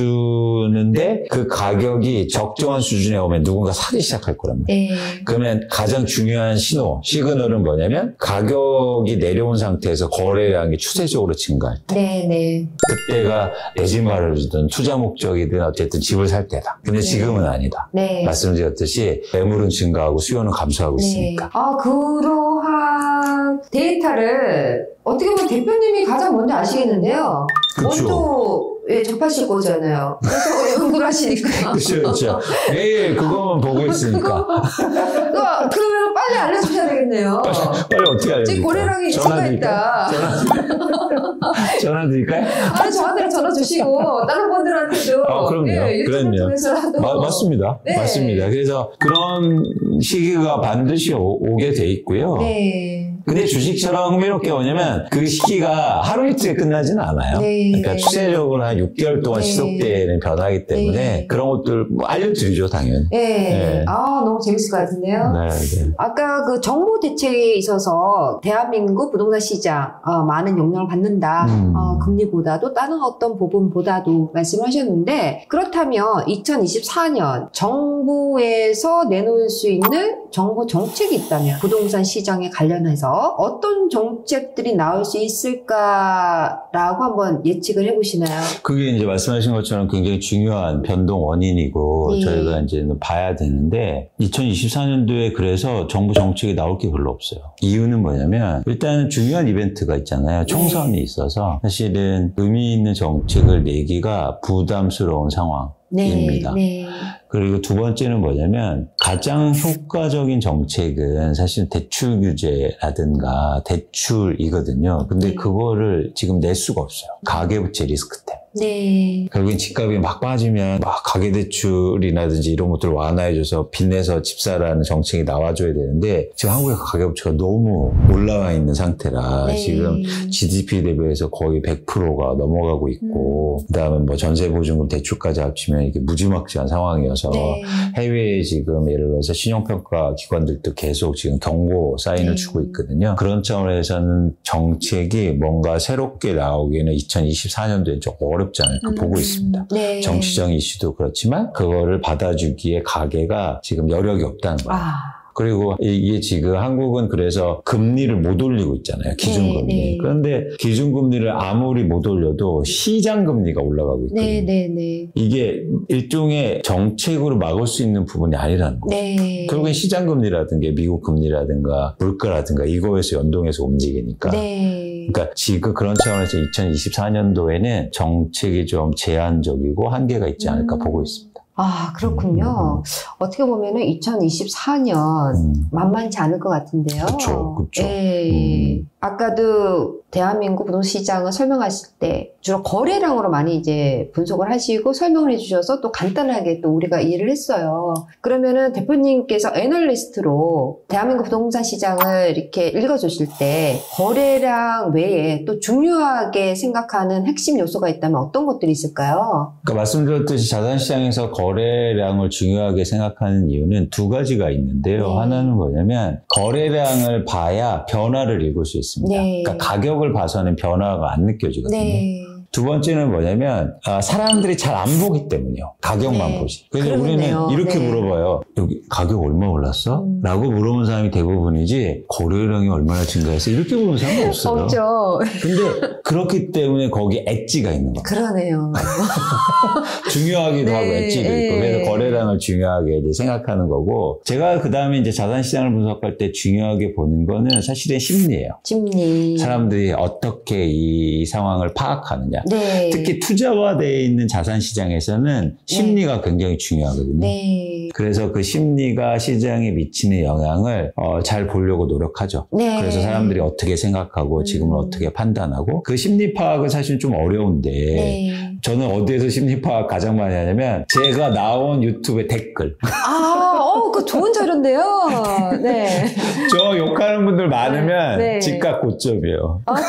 낮추는데 그 가격이 적정한 수준에 오면 누군가 사기 시작할 거란 말이에요. 네. 그러면 가장 중요한 신호, 시그널은 뭐냐면 가격이 내려온 상태에서 거래량이 추세적으로 증가할 때. 네, 네. 그때가 내 집 마련이든 투자 목적이든 어쨌든 집을 살 때다. 근데 네. 지금은 아니다. 네. 말씀드렸듯이 매물은 증가하고 수요는 감소하고 네. 있으니까. 아, 그러한 데이터를 어떻게 보면 대표님이 가장 먼저 아시겠는데요. 그쵸. 먼저 예, 접하실 거잖아요. 그래서 연구를 하시니까. 그렇죠, 그렇죠. 매일 그거만 보고 있으니까. 그거, 그러면 빨리 알려주셔야 되겠네요. 빨리 어떻게 알려드릴까요? 지금 고래랑이 전화 있다. 전화, 전화 드릴까요? 아니, 저한테 전화 주시고, 다른 분들한테도. 아, 그럼요. 예, 유튜브 그럼요. 통해서라도. 마, 맞습니다. 네. 맞습니다. 그래서 그런 시기가 반드시 오, 오게 돼 있고요. 네. 근데 주식처럼 흥미롭게 뭐냐면 그 시기가 하루 이틀에 끝나지는 않아요. 네. 그러니까 추세적으로 한 육 개월 동안 네. 지속되는 변화이기 때문에 네. 그런 것들 뭐 알려드리죠, 당연히. 네. 네. 아, 너무 재밌을 것 같은데요. 네, 네. 아까 그 정부 대책에 있어서 대한민국 부동산 시장 어, 많은 영향을 받는다. 음. 어, 금리보다도 다른 어떤 부분보다도 말씀하셨는데 그렇다면 이천이십사 년 정부에서 내놓을 수 있는 정부 정책이 있다면 부동산 시장에 관련해서 어떤 정책들이 나올 수 있을까라고 한번 예측을 해보시나요? 그게 이제 말씀하신 것처럼 굉장히 중요한 변동 원인이고 네. 저희가 이제 봐야 되는데 이천이십사 년도에 그래서 정부 정책이 나올 게 별로 없어요. 이유는 뭐냐면 일단 중요한 이벤트가 있잖아요. 총선이 있어서 사실은 의미 있는 정책을 내기가 부담스러운 상황입니다. 네, 네. 그리고 두 번째는 뭐냐면 가장 효과적인 정책은 사실 대출 규제라든가 대출이거든요. 근데 네. 그거를 지금 낼 수가 없어요. 가계부채 리스크 때문에. 네. 결국엔 집값이 막 빠지면 막 가계대출이라든지 이런 것들을 완화해줘서 빚내서 집 사라는 정책이 나와줘야 되는데 지금 한국의 가계부채가 너무 올라와 있는 상태라 네. 지금 지디피 대비해서 거의 백 퍼센트가 넘어가고 있고 음. 그다음에 뭐 전세보증금 대출까지 합치면 이게 무지막지한 상황이어서 네. 해외에 지금 예를 들어서 신용평가 기관들도 계속 지금 경고 사인을 네. 주고 있거든요. 그런 차원에서는 정책이 뭔가 새롭게 나오기에는 이천이십사 년도에 좀 어렵지 않을까 음. 보고 있습니다. 네. 정치적 이슈도 그렇지만 그거를 받아주기에 가계가 지금 여력이 없다는 거예요. 아. 그리고 이게 지금 한국은 그래서 금리를 못 올리고 있잖아요. 기준금리. 네, 네. 그런데 기준금리를 아무리 못 올려도 시장금리가 올라가고 있거든요. 네, 네, 네. 이게 일종의 정책으로 막을 수 있는 부분이 아니라는 거예요. 네. 결국엔 시장금리라든가 미국 금리라든가 물가라든가 이거에서 연동해서 움직이니까. 네. 그러니까 지금 그런 차원에서 이천이십사 년도에는 정책이 좀 제한적이고 한계가 있지 않을까 음. 보고 있습니다. 아, 그렇군요. 음. 어떻게 보면은 이천이십사 년 음. 만만치 않을 것 같은데요. 그렇죠, 그렇죠. 예. 음. 아까도 대한민국 부동시장을 설명하실 때 주로 거래량으로 많이 이제 분석을 하시고 설명을 해주셔서 또 간단하게 또 우리가 이해를 했어요. 그러면은 대표님께서 애널리스트로 대한민국 부동산 시장을 이렇게 읽어주실 때 거래량 외에 또 중요하게 생각하는 핵심 요소가 있다면 어떤 것들이 있을까요? 그러니까 말씀드렸듯이 자산시장에서 거래량을 중요하게 생각하는 이유는 두 가지가 있는데요. 네. 하나는 뭐냐면 거래량을 봐야 변화를 읽을 수 있습니다. 네. 그러니까 가격을 봐서는 변화가 안 느껴지거든요. 네. 두 번째는 뭐냐면 아, 사람들이 잘 안 보기 때문이요. 가격만 네. 보지. 그래서 그러네요. 우리는 이렇게 네. 물어봐요. 여기 가격 얼마 올랐어? 음. 라고 물어보는 사람이 대부분이지 거래량이 얼마나 증가했어? 이렇게 보는 사람은 없어요. 없죠. 근데 그렇기 때문에 거기에 엣지가 있는 거예요. 그러네요. 중요하기도 네. 하고 엣지도 네. 있고 그래서 거래량을 중요하게 이제 생각하는 거고 제가 그 다음에 이제 자산시장을 분석할 때 중요하게 보는 거는 사실은 심리예요. 심리. 사람들이 어떻게 이 상황을 파악하느냐. 네. 특히 투자화되어 있는 자산시장에서는 심리가 네. 굉장히 중요하거든요. 네. 그래서 그 심리가 시장에 미치는 영향을 어, 잘 보려고 노력하죠. 네. 그래서 사람들이 어떻게 생각하고 지금을 음. 어떻게 판단하고 그 심리 파악은 사실 좀 어려운데 네. 저는 어디에서 심리 파악 가장 많이 하냐면 제가 나온 유튜브의 댓글. 아, 어, 그 좋은 자료인데요. 네. 저 욕하는 분들 많으면 네. 집값 고점이에요. 아,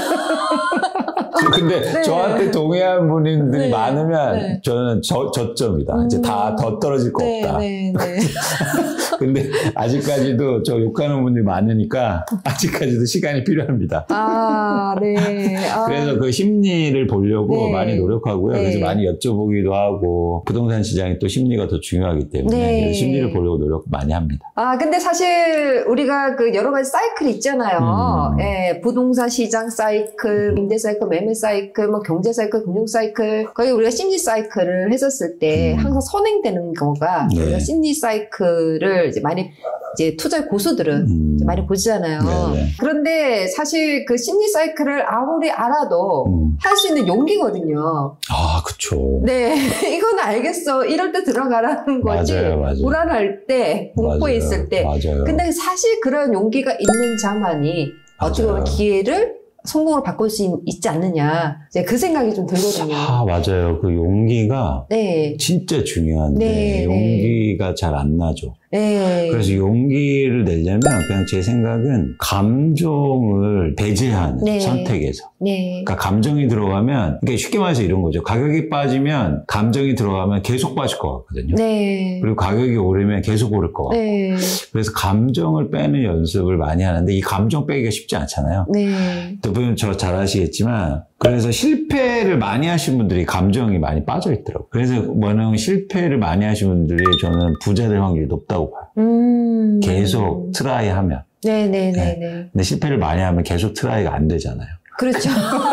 근데 네. 저한테 동의하는 분들이 네. 많으면 네. 저는 저, 저점이다. 음. 이제 다 더 떨어질 거 네, 없다. 네, 네. 근데 아직까지도 저 욕하는 분들이 많으니까 아직까지도 시간이 필요합니다. 아, 네. 아. 그래서 그 심리를 보려고 네. 많이 노력하고요. 네. 그래서 많이 여쭤보기도 하고 부동산 시장이 또 심리가 더 중요하기 때문에 네. 심리를 보려고 노력 많이 합니다. 아, 근데 사실 우리가 그 여러 가지 사이클이 있잖아요. 음. 예, 부동산 시장 사이클, 임대 사이클, 매매 사이클, 뭐 경제 사이클, 금융 사이클. 거기 우리가 심리 사이클을 했었을 때 음. 항상 선행되는 거가 네. 우리가 심리 사이클을 이제 많이 이제 투자 고수들은 음. 이제 많이 보시잖아요. 네네. 그런데 사실 그 심리 사이클을 아무리 알아도 음. 할 수 있는 용기거든요. 아, 그쵸. 네, 이건 알겠어. 이럴 때 들어가라는 거지. 맞아요, 맞아요. 불안할 때, 공포에 맞아요, 있을 때. 맞아요. 근데 사실 그런 용기가 있는 자만이 어떻게 보면 기회를 성공을 바꿀 수 있, 있지 않느냐. 이제 그 생각이 좀 들거든요. 아, 맞아요. 그 용기가 네. 진짜 중요한데 네, 용기가 네. 잘 안 나죠. 네. 그래서 용기를 내려면 그냥 제 생각은 감정을 배제하는 네. 선택에서. 네. 그러니까 감정이 들어가면, 그러니까 쉽게 말해서 이런 거죠. 가격이 빠지면 감정이 들어가면 계속 빠질 것 같거든요. 네. 그리고 가격이 오르면 계속 오를 것 같고. 네. 그래서 감정을 빼는 연습을 많이 하는데 이 감정 빼기가 쉽지 않잖아요. 네. 대부분 저 잘 아시겠지만 그래서 실패를 많이 하신 분들이 감정이 많이 빠져 있더라고요. 그래서 뭐냐면 실패를 많이 하신 분들이 저는 부자 될 확률이 높다고 봐요. 음. 계속 트라이 하면. 네네네. 네. 네. 근데 실패를 많이 하면 계속 트라이가 안 되잖아요. 그렇죠.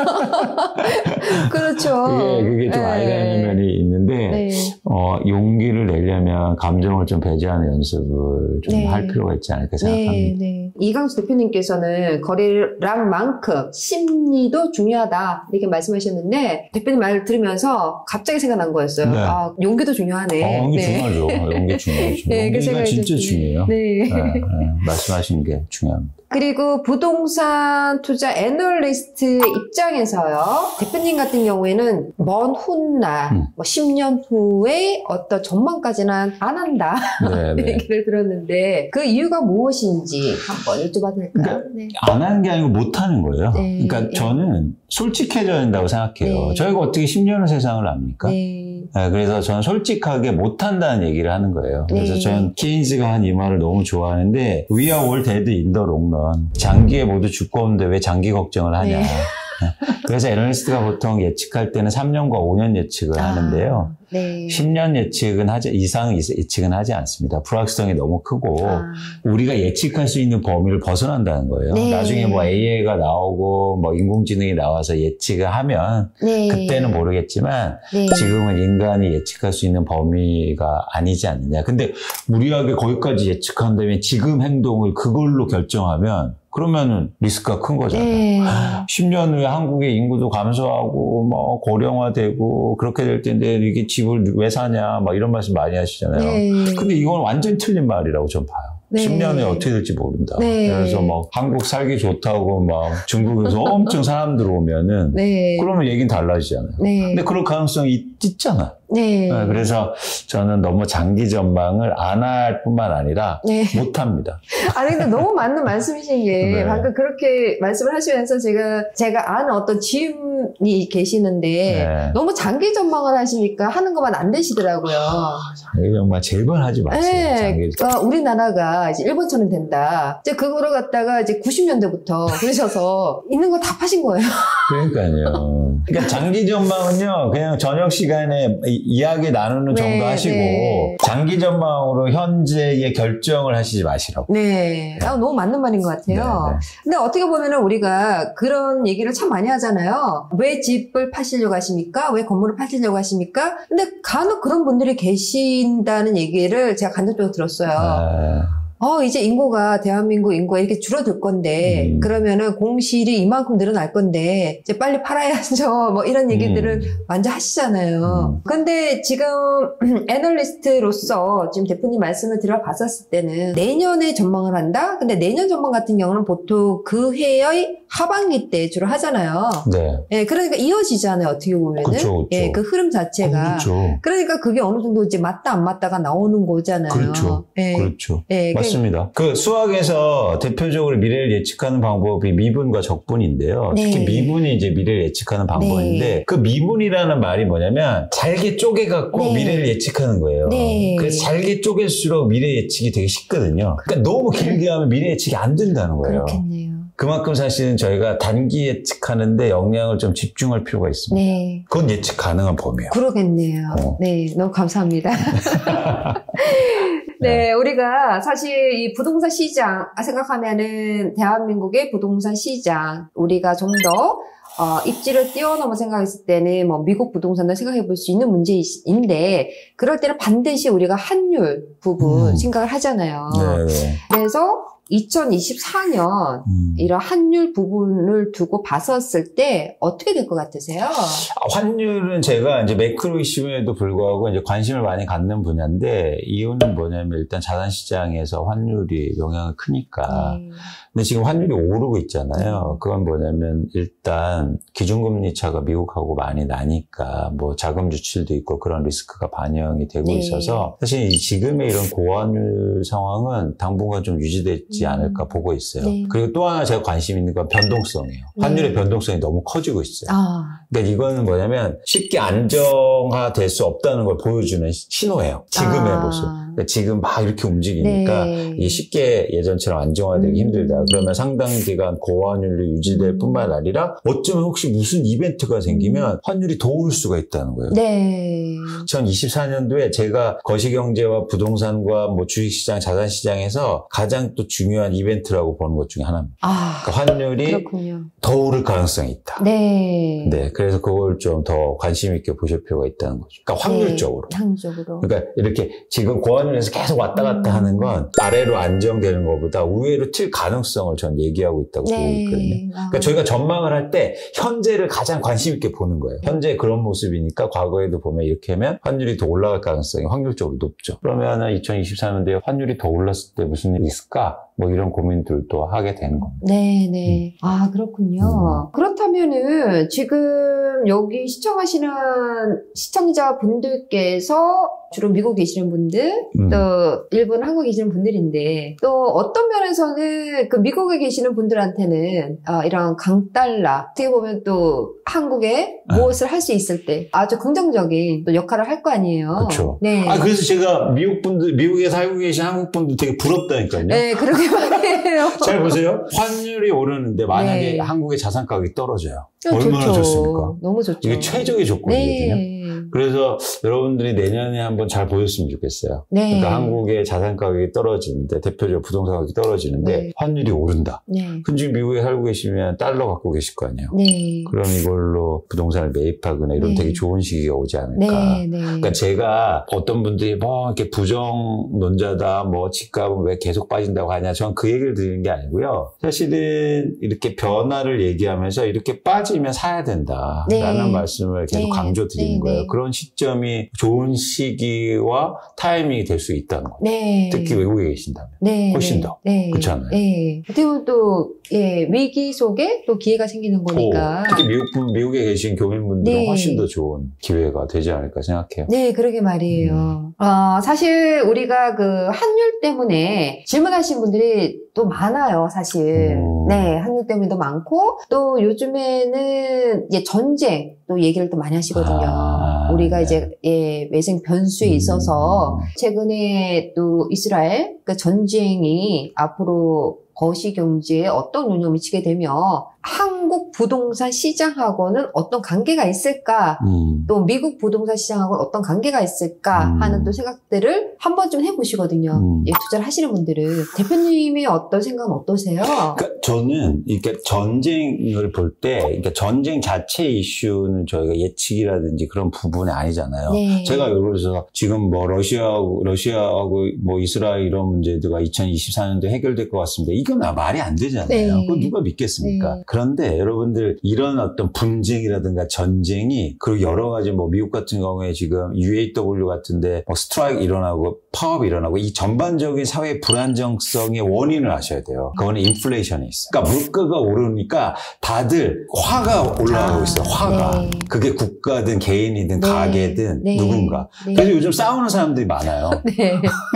그렇죠. 그게, 그게 좀 네. 아이러니한 면이 있는데, 네. 어, 용기를 내려면 감정을 좀 배제하는 연습을 좀 할 네. 필요가 있지 않을까 생각합니다. 네, 네. 이강수 대표님께서는 거래량만큼 심리도 중요하다 이렇게 말씀하셨는데 대표님 말을 들으면서 갑자기 생각난 거였어요. 네. 아, 용기도 중요하네. 어, 용기 네. 중요하죠. 용기 중요하죠. 네, 그 용기가 진짜 들었어요. 중요해요. 네. 네, 네. 말씀하신 게 중요합니다. 그리고 부동산 투자 애널리스트 입장에서요. 대표님 같은 경우에는 먼 훗날, 음. 뭐 십 년 후에 어떤 전망까지는 안 한다. 네, 네. 얘기를 들었는데 그 이유가 무엇인지 한번 여쭤봐도 될까요? 그러니까 네. 안 하는 게 아니고 못 하는 거예요. 네. 그러니까 네. 저는 솔직해져야 된다고 생각해요. 네. 저희가 어떻게 십 년의 세상을 압니까? 네. 네, 그래서 저는 솔직하게 못한다는 얘기를 하는 거예요. 그래서 네. 저는 케인즈가 한 이 말을 너무 좋아하는데 We are all dead in the long run. 장기에 모두 죽고 오는데 왜 장기 걱정을 하냐. 네. 그래서 애널리스트가 보통 예측할 때는 삼 년과 오 년 예측을 아, 하는데요. 네. 십 년 예측은 하지, 이상 예측은 하지 않습니다. 불확실성이 너무 크고, 아. 우리가 예측할 수 있는 범위를 벗어난다는 거예요. 네. 나중에 뭐 에이아이가 나오고, 뭐 인공지능이 나와서 예측을 하면, 네. 그때는 모르겠지만, 네. 지금은 인간이 예측할 수 있는 범위가 아니지 않느냐. 근데 무리하게 거기까지 예측한다면 지금 행동을 그걸로 결정하면, 그러면은 리스크가 큰 거잖아요. 네. 십 년 후에 한국의 인구도 감소하고 뭐 고령화되고 그렇게 될 텐데 이게 집을 왜 사냐 막 이런 말씀 많이 하시잖아요. 네. 근데 이건 완전 틀린 말이라고 전 봐요. 네. 십 년 후에 어떻게 될지 모른다. 네. 그래서 뭐 한국 살기 좋다고 막 중국에서 엄청 사람들 오면은 네. 그러면 얘기는 달라지잖아요. 네. 근데 그럴 가능성이 있, 있잖아. 네. 네, 그래서 저는 너무 장기 전망을 안 할 뿐만 아니라 네. 못 합니다. 아니, 근데 너무 맞는 말씀이신 게, 네. 방금 그렇게 말씀을 하시면서 제가, 제가 아는 어떤 지인이 계시는데, 네. 너무 장기 전망을 하시니까 하는 것만 안 되시더라고요. 장기 전망 제발 하지 마세요. 네. 장기 그러니까 우리나라가 이제 일본처럼 된다. 이제 그거를 갖다가 이제 구십 년대부터 그러셔서 있는 거 다 파신 거예요. 그러니까요. 그러니까 장기 전망은요, 그냥 저녁 시간에 이- 이야기 나누는 네, 정도 하시고, 네. 장기 전망으로 현재의 결정을 하시지 마시라고. 네. 아, 너무 맞는 말인 것 같아요. 네, 네. 근데 어떻게 보면은 우리가 그런 얘기를 참 많이 하잖아요. 왜 집을 파시려고 하십니까? 왜 건물을 파시려고 하십니까? 근데 간혹 그런 분들이 계신다는 얘기를 제가 간접적으로 들었어요. 아, 어, 이제 인구가, 대한민국 인구가 이렇게 줄어들 건데, 음. 그러면은 공실이 이만큼 늘어날 건데, 이제 빨리 팔아야죠. 뭐 이런 얘기들을 음. 먼저 하시잖아요. 근데 지금 애널리스트로서 지금 대표님 말씀을 들어봤었을 때는 내년에 전망을 한다? 근데 내년 전망 같은 경우는 보통 그 해의 하반기 때 주로 하잖아요. 네. 예, 그러니까 이어지잖아요. 어떻게 보면은. 그쵸, 그쵸. 예, 그 흐름 자체가. 그렇죠. 그러니까 그게 어느 정도 이제 맞다 안 맞다가 나오는 거잖아요. 그렇죠. 예. 그렇죠. 예, 맞습니다. 그 수학에서 대표적으로 미래를 예측하는 방법이 미분과 적분인데요. 네. 특히 미분이 이제 미래를 예측하는 방법인데 네. 그 미분이라는 말이 뭐냐면 잘게 쪼개갖고 네. 미래를 예측하는 거예요. 네. 그래서 잘게 쪼갤수록 미래 예측이 되게 쉽거든요. 그러니까 너무 길게 하면 미래 예측이 안 된다는 거예요. 그렇겠네요. 그만큼 사실은 저희가 단기 예측하는데 역량을 좀 집중할 필요가 있습니다. 네. 그건 예측 가능한 범위예요. 그러겠네요. 어. 네, 너무 감사합니다. 네, 우리가 사실 이 부동산 시장 생각하면은 대한민국의 부동산 시장 우리가 좀 더 어, 입지를 뛰어넘어 생각했을 때는 뭐 미국 부동산도 생각해 볼 수 있는 문제인데 그럴 때는 반드시 우리가 환율 부분 음. 생각을 하잖아요. 네. 그래서 이천이십사 년 음. 이런 환율 부분을 두고 봤었을 때 어떻게 될 것 같으세요? 아, 환율은 제가 이제 매크로 이슈에도 불구하고 이제 관심을 많이 갖는 분야인데 이유는 뭐냐면 일단 자산 시장에서 환율이 영향을 크니까. 네. 근데 지금 환율이 오르고 있잖아요. 그건 뭐냐면 일단 기준금리 차가 미국하고 많이 나니까 뭐 자금 유출도 있고 그런 리스크가 반영이 되고 네. 있어서 사실 이 지금의 이런 고환율 상황은 당분간 좀 유지되지 음. 않을까 보고 있어요. 네. 그리고 또 하나 제가 관심 있는 건 변동성이에요. 네. 환율의 변동성이 너무 커지고 있어요. 아, 그러니까 이거는 뭐냐면 쉽게 안정화될 수 없다는 걸 보여주는 시- 신호예요. 지금의 아. 모습. 그러니까 지금 막 이렇게 움직이니까 네. 이게 쉽게 예전처럼 안정화되기 음. 힘들다. 그러면 상당 기간 고환율로 유지될 음. 뿐만 아니라 어쩌면 혹시 무슨 이벤트가 생기면 환율이 더 오를 수가 있다는 거예요. 네. 이천이십사 년도에 제가 거시경제와 부동산과 뭐 주식시장, 자산시장에서 가장 또 중요한 이벤트라고 보는 것 중에 하나입니다. 아, 그러니까 환율이 그렇군요. 더 오를 가능성이 있다. 네. 네, 그래서 그걸 좀 더 관심 있게 보실 필요가 있다는 거죠. 그러니까 확률적으로. 네, 확률적으로. 그러니까 이렇게 지금 고환율에서 계속 왔다 갔다 음. 하는 건 아래로 안정되는 것보다 우회로 튈 가능성을 전 얘기하고 있다고 보고 있거든요. 아. 그러니까 저희가 전망을 할 때 현재를 가장 관심 있게 보는 거예요. 현재 그런 모습이니까 과거에도 보면 이렇게 하면 환율이 더 올라갈 가능성이 확률적으로 높죠. 그러면 이천이십사 년도에 환율이 더 올랐을 때 무슨 일이 있을까? 뭐 이런 고민들도 하게 되는 겁니다. 네, 네. 아, 그렇군요. 음. 그렇다면은 지금 여기 시청하시는 시청자분들께서 주로 미국 계시는 분들, 음. 또 일본, 한국에 계시는 분들인데 또 어떤 면에서는 그 미국에 계시는 분들한테는 어, 이런 강달러, 어떻게 보면 또 한국에 네. 무엇을 할 수 있을 때 아주 긍정적인 또 역할을 할 거 아니에요. 그렇죠. 네. 아, 그래서 제가 미국 분들, 미국에 살고 계신 한국 분들 되게 부럽다니까요. 네, 그러게 말이에요. 잘 보세요. 환율이 오르는데 만약에 네. 한국의 자산 가격이 떨어져요. 얼마나 좋죠. 좋습니까? 너무 좋죠. 이게 최적의 조건이거든요. 네. 그래서 여러분들이 내년에 한번 잘 보셨으면 좋겠어요. 네. 그러니까 한국의 자산 가격이 떨어지는데, 대표적으로 부동산 가격이 떨어지는데 네. 환율이 오른다. 네. 그럼 지금 미국에 살고 계시면 달러 갖고 계실 거 아니에요. 네. 그럼 이걸로 부동산을 매입하거나 이러면 네. 되게 좋은 시기가 오지 않을까. 네. 네. 그러니까 제가 어떤 분들이 뭐 이렇게 부정론자다, 뭐 집값은 왜 계속 빠진다고 하냐, 저는 그 얘기를 드리는 게 아니고요. 사실은 이렇게 변화를 얘기하면서 이렇게 빠지면 사야 된다라는 네. 말씀을 계속 네. 강조드리는 네. 거예요. 네. 그런 시점이 좋은 시기와 타이밍이 될 수 있다는 거예요. 네. 특히 외국에 계신다면. 네. 훨씬 네. 더. 네. 그렇지 않아요? 네. 어떻게 보면 또, 예, 위기 속에 또 기회가 생기는 거니까. 오, 특히 미국, 미국에 계신 교민분들은 네. 훨씬 더 좋은 기회가 되지 않을까 생각해요. 네, 그러게 말이에요. 음. 어, 사실 우리가 그 환율 때문에 질문하신 분들이 또 많아요, 사실. 음. 네, 환율 때문에도 많고, 또 요즘에는 이제 전쟁, 또 얘기를 또 많이 하시거든요. 아, 우리가 네. 이제, 예, 외생 변수에 음. 있어서, 최근에 또 이스라엘, 그 전쟁이 앞으로 거시 경제에 어떤 영향을 미치게 되면, 한국 부동산 시장하고는 어떤 관계가 있을까? 음. 또 미국 부동산 시장하고는 어떤 관계가 있을까 음. 하는 또 생각들을 한 번쯤 해보시거든요. 음. 예, 투자를 하시는 분들은. 대표님의 어떤 생각은 어떠세요? 그러니까 저는 이렇게 전쟁을 볼 때, 그러니까 전쟁 자체 이슈는 저희가 예측이라든지 그런 부분이 아니잖아요. 네. 제가 예를 들어서 지금 뭐 러시아하고 러시아하고 뭐 이스라엘 이런 문제가 이천이십사 년도에 해결될 것 같습니다. 이건 말이 안 되잖아요. 네. 그거 누가 믿겠습니까? 네. 그런데 여러분들 이런 어떤 분쟁이라든가 전쟁이, 그리고 여러 가지 뭐 미국 같은 경우에 지금 유에이더블유 같은데 뭐 스트라이크 일어나고 파업이 일어나고, 이 전반적인 사회 불안정성의 원인을 아셔야 돼요. 그거는 인플레이션이 있어요. 그러니까 물가가 오르니까 다들 화가 올라가고 아, 있어요. 화가. 네. 그게 국가든 개인이든 네. 가게든 네. 누군가. 네. 그래서 요즘 싸우는 사람들이 많아요. 네.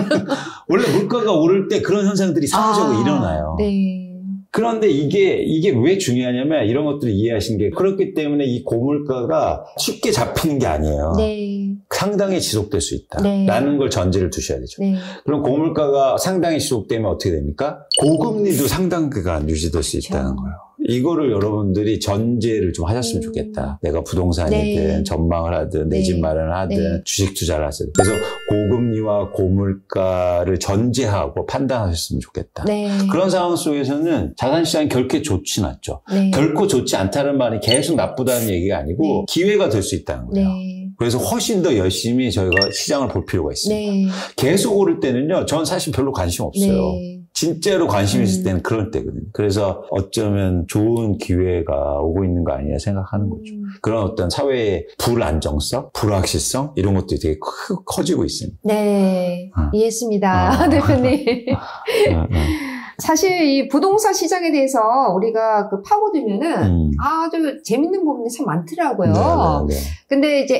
원래 물가가 오를 때 그런 현상들이 사회적으로 아, 일어나요. 네. 그런데 이게, 이게 왜 중요하냐면 이런 것들을 이해하시는 게, 그렇기 때문에 이 고물가가 쉽게 잡히는 게 아니에요. 네. 상당히 지속될 수 있다. 네. 라는 걸 전제를 두셔야 되죠. 네. 그럼 고물가가 상당히 지속되면 어떻게 됩니까? 고금리도 상당 기간 유지될 수 그렇죠. 있다는 거예요. 이거를 여러분들이 전제를 좀 하셨으면 음. 좋겠다. 내가 부동산이든 네. 전망을 하든 내 집 네. 마련을 하든 네. 주식 투자를 하든. 그래서 고금리와 고물가를 전제하고 판단하셨으면 좋겠다. 네. 그런 상황 속에서는 자산시장이 결코 좋진 않죠. 네. 결코 좋지 않다는 말이 계속 나쁘다는 얘기가 아니고 네. 기회가 될 수 있다는 거예요. 네. 그래서 훨씬 더 열심히 저희가 시장을 볼 필요가 있습니다. 네. 계속 오를 때는요, 전 사실 별로 관심 없어요. 네. 진짜로 관심 있을 음. 때는 그럴 때거든요. 그래서 어쩌면 좋은 기회가 오고 있는 거 아니냐 생각하는 거죠. 음. 그런 어떤 사회의 불안정성, 불확실성 이런 것들이 되게 크, 커지고 있습니다. 네. 음. 이해했습니다. 어. 대표님. 음, 음. 사실 이 부동산 시장에 대해서 우리가 그 파고들면은 음. 아주 재밌는 부분이 참 많더라고요. 네, 네, 네. 근데 이제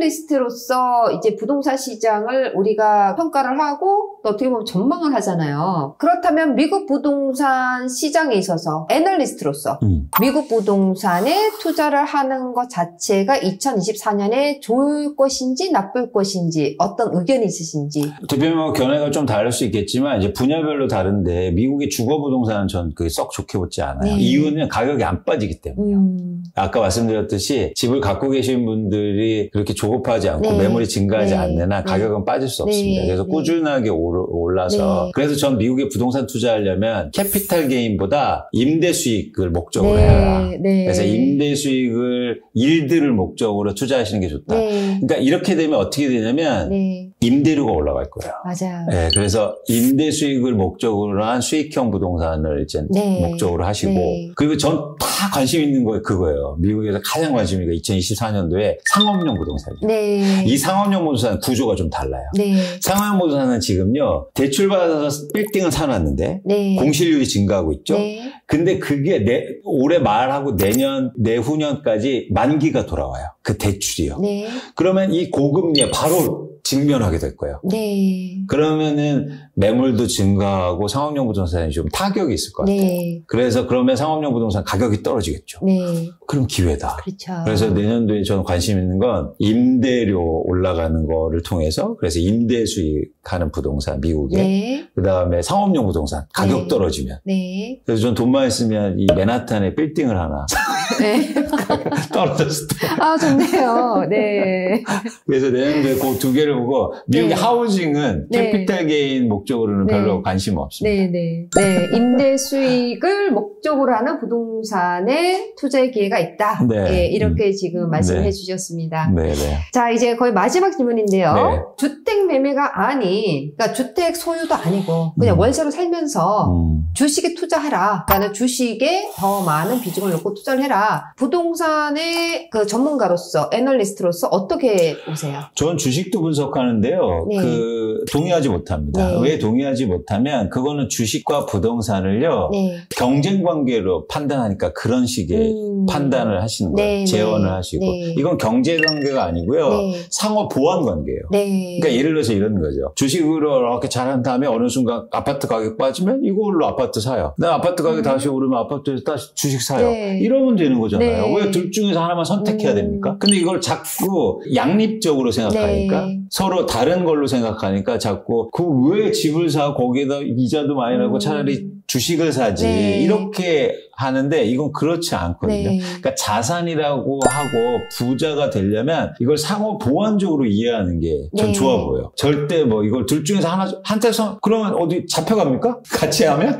애널리스트로서 이제 부동산 시장을 우리가 평가를 하고 또 어떻게 보면 전망을 하잖아요. 그렇다면 미국 부동산 시장에 있어서 애널리스트로서 음. 미국 부동산에 투자를 하는 것 자체가 이천이십사 년에 좋을 것인지 나쁠 것인지 어떤 의견이 있으신지. 대표님 뭐 견해가 좀 다를 수 있겠지만 이제 분야별로 다른데 미국의 주거 부동산은 전 그게 썩 좋게 보지 않아요. 네. 이유는 가격이 안 빠지기 때문이에요. 음. 아까 말씀드렸듯이 집을 갖고 계신 분들이 그렇게 조급하지 않고 네. 매물이 증가하지 네. 않는 한 네. 가격은 빠질 수 네. 없습니다. 그래서 네. 꾸준하게 오르- 올라서 네. 그래서 전 미국에 부동산 투자하려면 캐피탈 게인보다 임대 수익을 목적으로 네. 해라. 네. 그래서 임대 수익을 일들을 목적으로 투자하시는 게 좋다. 네. 그러니까 이렇게 되면 어떻게 되냐면 네. 임대료가 올라갈 거예요. 맞아요. 네, 그래서 임대 수익을 목적으로 한 수익형 부동산을 이제 네. 목적으로 하시고 네. 그리고 전 다 관심 있는 거 그거예요. 미국에서 가장 관심 있는 게 이천이십사 년도에 상업용 부동산이에요. 네. 이 상업용 부동산 구조가 좀 달라요. 네. 상업용 부동산은 지금요 대출받아서 빌딩을 사놨는데 네. 공실률이 증가하고 있죠. 네. 근데 그게 내, 올해 말하고 내년 내후년까지 만기가 돌아와요. 그 대출이요. 네. 그러면 이 고금리에 바로 직면하게 될 거예요. 네. 그러면은 매물도 증가하고 상업용 부동산이 좀 타격이 있을 것 같아요. 네. 그래서 그러면 상업용 부동산 가격이 떨어지겠죠. 네. 그럼 기회다. 그렇죠. 그래서 내년도에 저는 관심 있는 건 임대료 올라가는 거를 통해서 그래서 임대 수익하는 부동산 미국에 네. 그다음에 상업용 부동산 가격 네. 떨어지면 네. 그래서 전 돈만 있으면 이 맨하탄에 빌딩을 하나 네. 떨어졌을 때 아, 좋네요. 네. 그래서 내년도에 그 두 개를 보고 미국의 네. 하우징은 네. 캐피탈 게인 목적으로는 네. 별로 관심 없습니다. 네, 네. 네. 임대 수익을 목적으로 하는 부동산에 투자의 기회가 있다. 네. 예, 이렇게 음. 지금 말씀해 네. 주셨습니다. 네, 네. 자, 이제 거의 마지막 질문인데요. 네. 주택 매매가 아닌, 그러니까 주택 소유도 아니고, 그냥 음. 월세로 살면서 음. 주식에 투자해라. 그러니까 주식에 더 많은 비중을 놓고 투자를 해라. 부동산의 그 전문가로서, 애널리스트로서 어떻게 보세요? 전 주식도 분석하는데요. 네. 그 동의하지 못합니다. 네. 왜 동의하지 못하면 그거는 주식과 부동산을요. 네. 경쟁 관계로 판단하니까 그런 식의 음. 판단을 하시는 거예요. 네, 재원을 네. 하시고. 네. 이건 경제 관계가 아니고요. 네. 상호 보완 관계예요. 네. 그러니까 예를 들어서 이런 거죠. 주식으로 이렇게 잘한 다음에 어느 순간 아파트 가격 빠지면 이걸로 아파트 사요. 나 아파트 가격 음. 다시 오르면 아파트에서 다시 주식 사요. 네. 이러면 되는 거잖아요. 네. 왜 둘 중에서 하나만 선택해야 음. 됩니까? 근데 이걸 자꾸 양립적으로 생각하니까 네. 서로 다른 걸로 생각하니까 자꾸 그 왜 집을 사 거기에다 이자도 많이 나고 음. 차라리 주식을 사지 네. 이렇게 하는데 이건 그렇지 않거든요. 네. 그러니까 자산이라고 하고 부자가 되려면 이걸 상호 보완적으로 이해하는 게 전 네. 좋아 보여요. 절대 뭐 이걸 둘 중에서 하나 한테서 그러면 어디 잡혀갑니까? 같이 하면?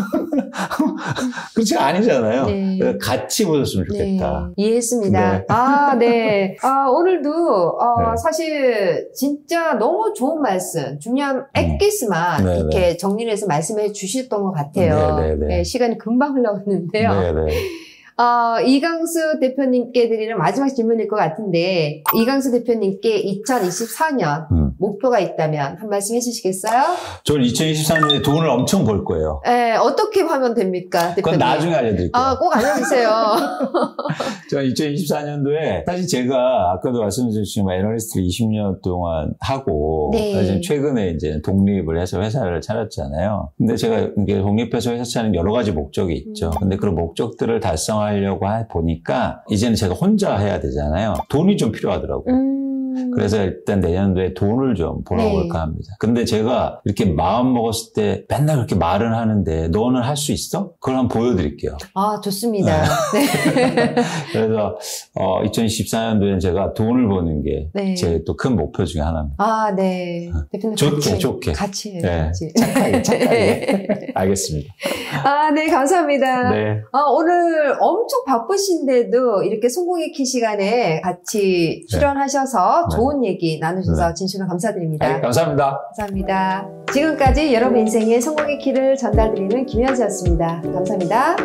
그렇지 아니잖아요. 네. 그래서 같이 보셨으면 좋겠다. 네, 이해했습니다. 네. 아, 네. 아, 오늘도, 어, 네. 사실, 진짜 너무 좋은 말씀, 중요한 액기스만 네, 이렇게 정리를 해서 말씀해 주셨던 것 같아요. 네, 네, 네. 네, 시간이 금방 흘러갔는데요. 네네. 어, 이강수 대표님께 드리는 마지막 질문일 것 같은데, 이강수 대표님께 이천이십사 년 음. 목표가 있다면 한 말씀 해주시겠어요? 저는 이천이십사 년에 돈을 엄청 벌 거예요. 네, 어떻게 하면 됩니까, 대표님? 그건 나중에 알려드릴게요. 아, 꼭 알려주세요. 저는 이천이십사 년도에 사실 제가 아까도 말씀드렸지만 애널리스트를 이십 년 동안 하고 네. 사실 최근에 이제 독립을 해서 회사를 차렸잖아요. 근데 제가 이게 독립해서 회사 차리는 여러 가지 목적이 있죠. 음. 근데 그런 목적들을 달성하려고 해 보니까 이제는 제가 혼자 해야 되잖아요. 돈이 좀 필요하더라고요. 음. 그래서 일단 내년도에 돈을 좀 벌어볼까 네. 합니다. 근데 제가 이렇게 마음 먹었을 때 맨날 그렇게 말은 하는데 너는 할 수 있어? 그걸 한번 보여드릴게요. 아, 좋습니다. 네. 그래서 어, 이천이십사 년도에는 제가 돈을 버는 게 네. 제 또 큰 목표 중에 하나입니다. 아, 네. 대표님 좋게, 같이, 좋게. 같이 해요, 네. 같이. 착하게, 착하게. 알겠습니다. 아, 네, 감사합니다. 네. 아, 오늘 엄청 바쁘신데도 이렇게 송공의 키 시간에 같이 출연하셔서 네. 좋은 얘기 나누셔서 네. 진심으로 감사드립니다. 네, 감사합니다. 감사합니다. 지금까지 여러분 인생의 성공의 키를 전달드리는 김현지였습니다. 감사합니다.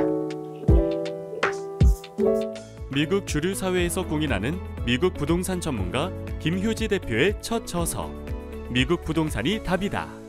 미국 주류 사회에서 공인하는 미국 부동산 전문가 김효지 대표의 첫 저서 미국 부동산이 답이다.